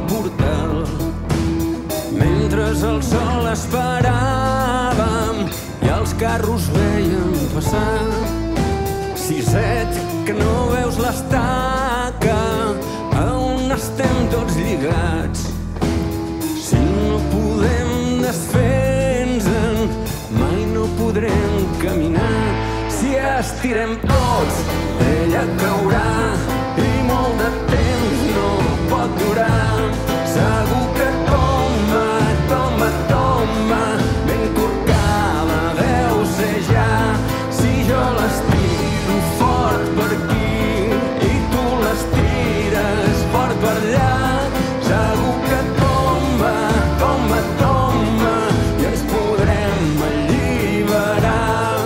portal. Mentre el sol esperàvem i els carros veiem passar. Siset, que no veus l'estaca, a on estem tots lligats. Si no podem desfer-nos-en, mai no podrem caminar. Si estirem tots, ella caurà i molt de temps no pot durar. Segur que tomba, tomba, tomba, ben corcada deu ser ja. Si jo l'estiro fort per aquí i tu l'estires fort per allà, segur que tomba, tomba, tomba i ens podrem alliberar.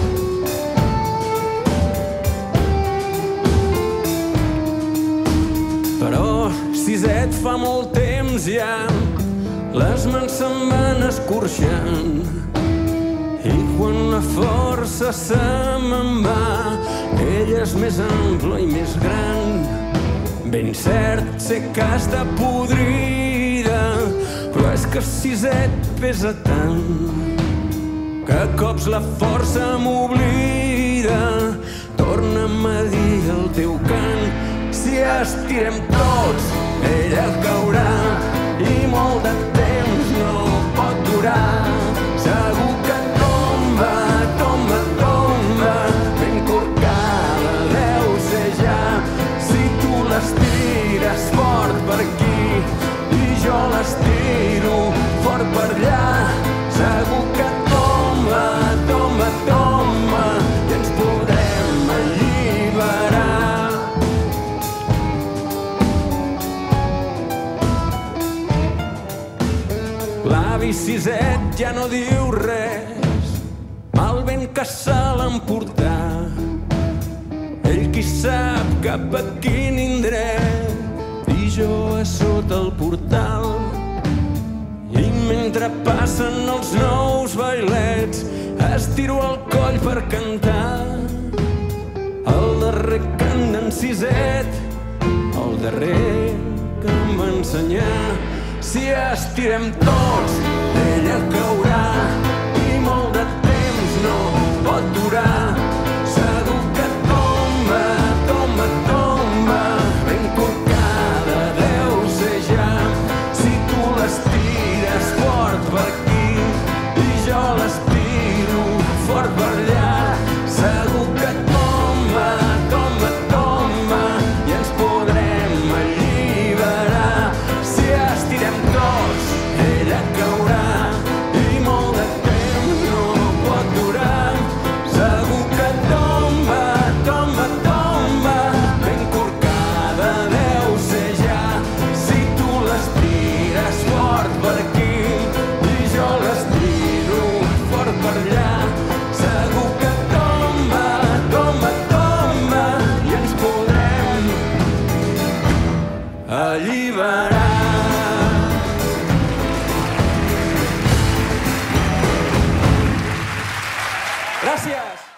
Però, Siset, fa molt temps ja, les mans se'n van escorxant i quan la força se me'n va, ella és més ampla i més gran. Ben cert, sé que està podrida, però és que Siset pesa tant que a cops la força m'oblida. Torna'm a dir el teu cant. Si estirem tots, ella caurà i molt de temps no pot durar. Segur que tomba, tomba, tomba, ben corcada deu ser ja. Si tu l'estires fort per aquí i jo l'estiro fort per allà, segur que tomba, tomba, tomba i ens podrem alliberar. L'avi Siset ja no diu res, el vent que se l'emportar. Ell qui sap cap a quin indret i jo a sota el portal. I mentre passen els nous bailets estiro el coll per cantar el darrer cant d'en Siset, el darrer que em va ensenyar. Si estirem tots, ella caurà i molt de temps no pot durar. Segur que tomba, tomba, tomba, ben corcada deu ser ja. Si tu l'estires fort per aquí i jo l'estiro fort per allà, segur que tomba, tomba, tomba i ens podrem alliberar. Si estirem tots, ella caurà i molt de temps no pot durar. Segur que tomba, tomba, tomba, ben corcada deu ser ja. Si tu l'estires fort per aquí i jo l'estiro fort per allà, segur que tomba, tomba, tomba i ens podrem alliberar. Gràcies!